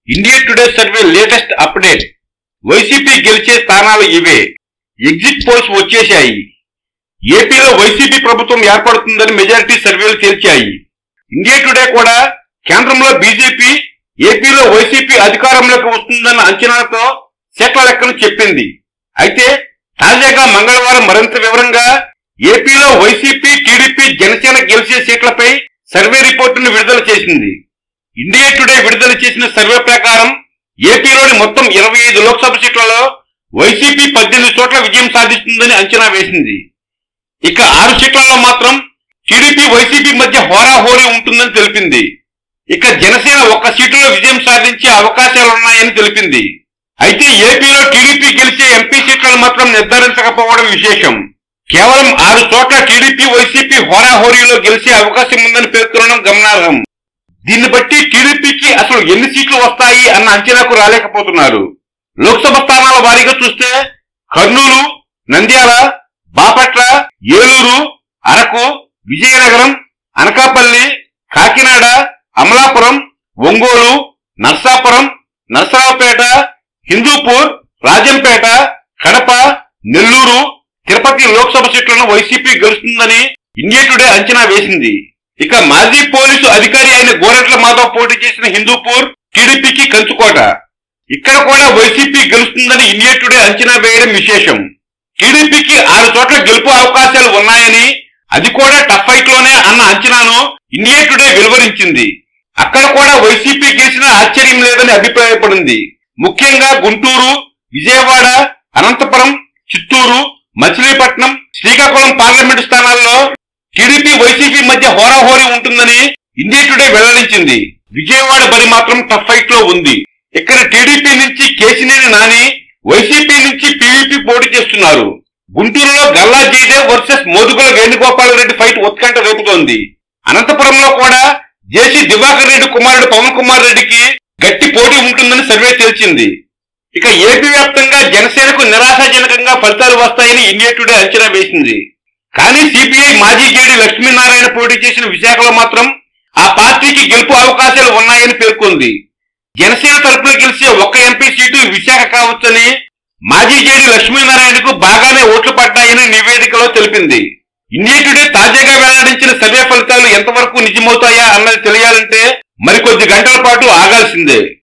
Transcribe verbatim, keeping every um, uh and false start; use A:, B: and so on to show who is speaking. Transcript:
A: India today survey latest update. YCP గెలిచే స్థానాలు ఇవే. ఎగ్జిట్ పోల్స్ వచ్చేశాయి. ఏపీలో వైసీపీ ప్రభుత్వం ఏర్పడుతుందని మెజారిటీ సర్వేలు తేల్చాయి. ఇండియా టుడే కూడా కేంద్రంలో బీజేపీ, ఏపీలో వైసీపీ అధికారంలోకి వస్తుందన్న అంచనాలతో సీట్ల లెక్కను చెప్పింది. అయితే తాజాగా మంగళవారం మరింత వివరంగా ఏపీలో వైసీపీ, టీడీపీ, జనసేన గెలిచే సీట్లపై సర్వే రిపోర్టును విడుదల చేసింది. ఇండియా టుడే విడుదల చేసిన సర్వే ప్రకారం ఏపీలోని మొత్తం ఇరవై ఐదు లోక్సభ సీట్లలో వైసీపీ పద్దెనిమిది చోట్ల విజయం సాధిస్తుందని అంచనా వేసింది. ఇక ఆరు సీట్లలో మాత్రం టీడీపీ, వైసీపీ మధ్య హోరాహోరీ ఉంటుందని తెలిపింది. ఇక జనసేన ఒక్క సీటులో విజయం సాధించే అవకాశాలున్నాయని తెలిపింది. అయితే ఏపీలో టీడీపీ గెలిచే ఎంపీ సీట్లను మాత్రం నిర్ధారించకపోవడం విశేషం. కేవలం ఆరు చోట్ల టీడీపీ, వైసీపీ హోరాహోరీలో గెలిచే అవకాశం ఉందని పేర్కొనడం గమనార్హం. దీన్ని బట్టి టీడీపీకి అసలు ఎన్ని సీట్లు వస్తాయి అన్న అంచనాకు రాలేకపోతున్నారు. లోక్సభ స్థానాల వారీగా చూస్తే కర్నూలు, నంద్యాల, బాపట్ల, ఏలూరు, అరకు, విజయనగరం, అనకాపల్లి, కాకినాడ, అమలాపురం, ఒంగోలు, నర్సాపురం, నర్సరావుపేట, హిందూపూర్, రాజంపేట, కడప, నెల్లూరు, తిరుపతి లోక్సభ సీట్లను వైసీపీ గెలుస్తుందని ఇండియా టుడే అంచనా వేసింది. ఇక మాజీ పోలీసు అధికారి అయిన గోరెట్ల మాధవ్ పోటీ చేసిన హిందూపూర్ టీడీపీకి కంచుకోట. ఇక్కడ కూడా వైసీపీ గెలుస్తుందని ఇండియా టుడే అంచనా వేయడం విశేషం. టీడీపీకి ఆరు చోట్ల గెలుపు అవకాశాలు ఉన్నాయని, అది కూడా టఫ్ ఫైట్ లోనే అన్న అంచనాను ఇండియా టుడే వెలువరించింది. అక్కడ కూడా వైసీపీ గెలిచినా ఆశ్చర్యం లేదని అభిప్రాయపడింది. ముఖ్యంగా గుంటూరు, విజయవాడ, అనంతపురం, చిత్తూరు, మచిలీపట్నం, శ్రీకాకుళం పార్లమెంటు స్థానాల్లో టీడీపీ, వైసీపీ మధ్య హోరాహోరీ ఉంటుందని ఇండియా టుడే వెల్లడించింది. విజయవాడ బరి మాత్రం టఫ్ ఫైట్ లో ఉంది. ఇక్కడ టీడీపీ నుంచి కేశినేని నాని, వైసీపీ నుంచి పీవీపీ పోటీ చేస్తున్నారు. గుంటూరులో గల్లా జయదేవ్ వర్సెస్ మోదుగుల వేణుగోపాల్ రెడ్డి ఫైట్ ఉత్కంఠ రేపుతోంది. అనంతపురంలో కూడా జేసీ దివాకర్ రెడ్డి కుమారుడు పవన్ కుమార్ రెడ్డికి గట్టి పోటీ ఉంటుందని సర్వే తేల్చింది. ఇక ఏపీ వ్యాప్తంగా జనసేనకు నిరాశాజనకంగా ఫలితాలు వస్తాయని ఇండియా టుడే అంచనా వేసింది. కానీ సిపిఐ మాజీ జేడీ లక్ష్మీనారాయణ పోటీ చేసిన విశాఖలో మాత్రం ఆ పార్టీకి గెలుపు అవకాశాలు ఉన్నాయని పేర్కొంది. జనసేన తరపున గెలిచే ఒక్క ఎంపీ సీటు విశాఖ కావచ్చని, మాజీ జేడీ లక్ష్మీనారాయణకు బాగానే ఓట్లు పడ్డాయని నివేదికలో తెలిపింది. ఇండియా టుడే తాజాగా వెల్లడించిన సర్వే ఫలితాలు ఎంతవరకు నిజమవుతాయా అన్నది తెలియాలంటే మరికొద్ది గంటల పాటు ఆగాల్సిందే.